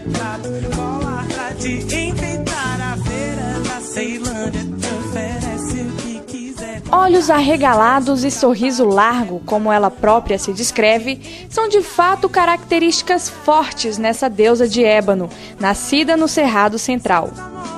retrato, colar pra te enfeitar a feira da Ceilândia, te oferece o que quiser. Olhos arregalados e sorriso largo, como ela própria se descreve, são de fato características fortes nessa deusa de ébano, nascida no Cerrado Central.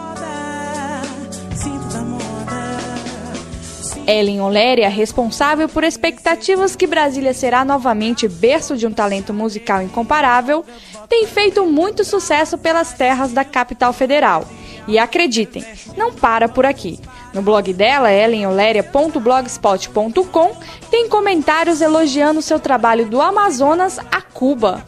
Ellen Oléria, responsável por expectativas que Brasília será novamente berço de um talento musical incomparável, tem feito muito sucesso pelas terras da capital federal. E acreditem, não para por aqui. No blog dela, ellenoleria.blogspot.com, tem comentários elogiando seu trabalho do Amazonas a Cuba.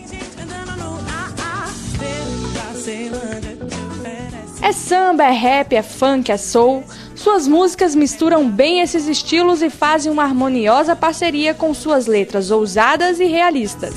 É samba, é rap, é funk, é soul. Suas músicas misturam bem esses estilos e fazem uma harmoniosa parceria com suas letras ousadas e realistas.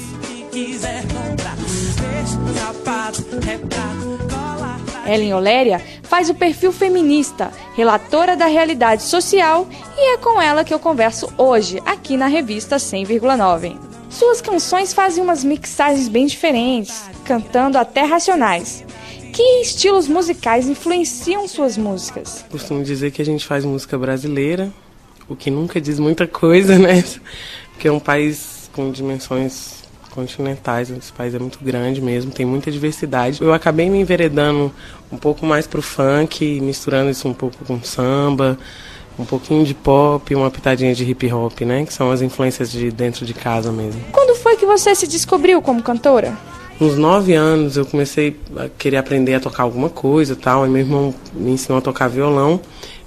Ellen Oléria faz o perfil feminista, relatora da realidade social, e é com ela que eu converso hoje, aqui na revista 100,9. Suas canções fazem umas mixagens bem diferentes, cantando até racionais. Que estilos musicais influenciam suas músicas? Costumo dizer que a gente faz música brasileira, o que nunca diz muita coisa, né? Porque é um país com dimensões continentais, esse país é muito grande mesmo, tem muita diversidade. Eu acabei me enveredando um pouco mais pro funk, misturando isso um pouco com samba, um pouquinho de pop, uma pitadinha de hip hop, né? Que são as influências de dentro de casa mesmo. Quando foi que você se descobriu como cantora? Uns 9 anos eu comecei a querer aprender a tocar alguma coisa e tal, e meu irmão me ensinou a tocar violão.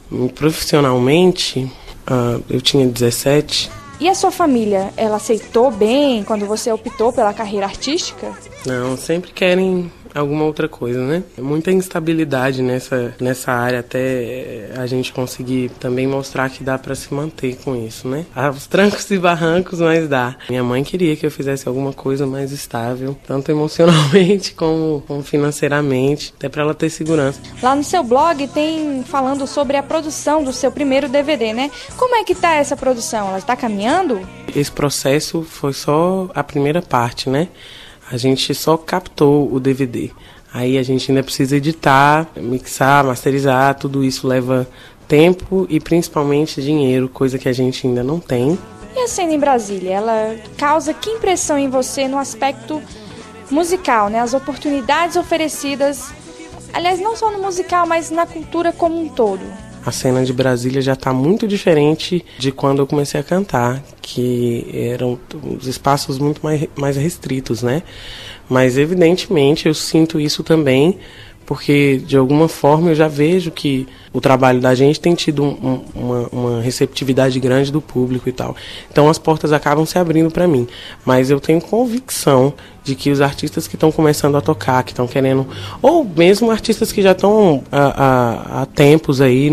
Profissionalmente, eu tinha 17. E a sua família, ela aceitou bem quando você optou pela carreira artística? Não, sempre querem alguma outra coisa, né? Muita instabilidade nessa área até a gente conseguir também mostrar que dá pra se manter com isso, né? Aos trancos e barrancos, mas dá. Minha mãe queria que eu fizesse alguma coisa mais estável, tanto emocionalmente como financeiramente, até pra ela ter segurança. Lá no seu blog tem falando sobre a produção do seu primeiro DVD, né? Como é que tá essa produção? Ela está caminhando? Esse processo foi só a primeira parte, né? A gente só captou o DVD. Aí a gente ainda precisa editar, mixar, masterizar, tudo isso leva tempo e principalmente dinheiro, coisa que a gente ainda não tem. E a cena em Brasília, ela causa que impressão em você no aspecto musical, né? As oportunidades oferecidas, aliás, não só no musical, mas na cultura como um todo. A cena de Brasília já está muito diferente de quando eu comecei a cantar, que eram os espaços muito mais restritos, né? Mas, evidentemente, eu sinto isso também, porque, de alguma forma, eu já vejo que o trabalho da gente tem tido uma receptividade grande do público e tal. Então, as portas acabam se abrindo para mim. Mas eu tenho convicção de que os artistas que estão começando a tocar, que estão querendo... Ou mesmo artistas que já estão há tempos aí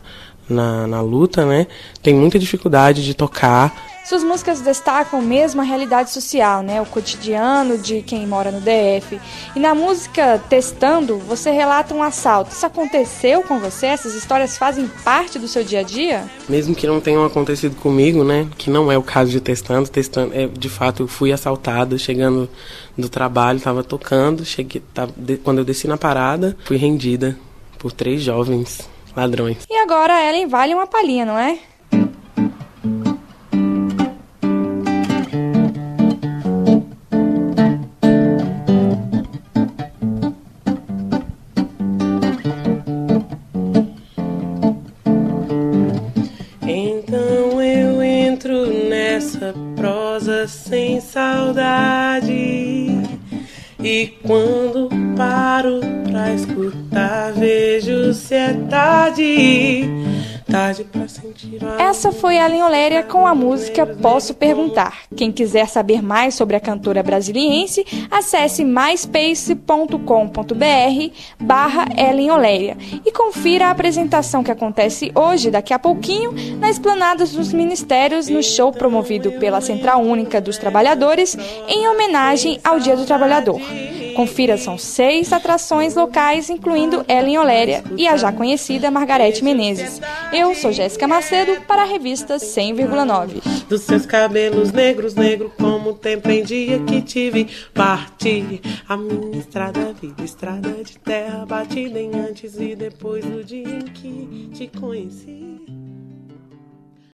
na luta, né? Tem muita dificuldade de tocar. Suas músicas destacam mesmo a realidade social, né? O cotidiano de quem mora no DF. E na música Testando, você relata um assalto. Isso aconteceu com você? Essas histórias fazem parte do seu dia a dia? Mesmo que não tenham acontecido comigo, né? Que não é o caso de Testando. De fato, eu fui assaltado chegando do trabalho, estava tocando. Quando eu desci na parada, fui rendida por 3 jovens ladrões. E agora a Ellen vale uma palhinha, não é? Sem saudade, e quando paro pra escutar, vejo se é tarde pra sentir. Essa foi a Ellen Oléria com a música Posso Perguntar. Quem quiser saber mais sobre a cantora brasiliense, acesse myspace.com.br/Ellen Oléria e confira a apresentação que acontece hoje, daqui a pouquinho, na Esplanada dos Ministérios, no show promovido pela Central Única dos Trabalhadores, em homenagem ao Dia do Trabalhador. Confira, são 6 atrações locais, incluindo Ellen Oléria e a já conhecida Margarete Menezes. Eu sou Jéssica Macedo para a revista 100,9. dos seus cabelos negros, negro como o tempo em dia que te vi partir. A minha estrada, vida, estrada de terra batida em antes e depois do dia em que te conheci.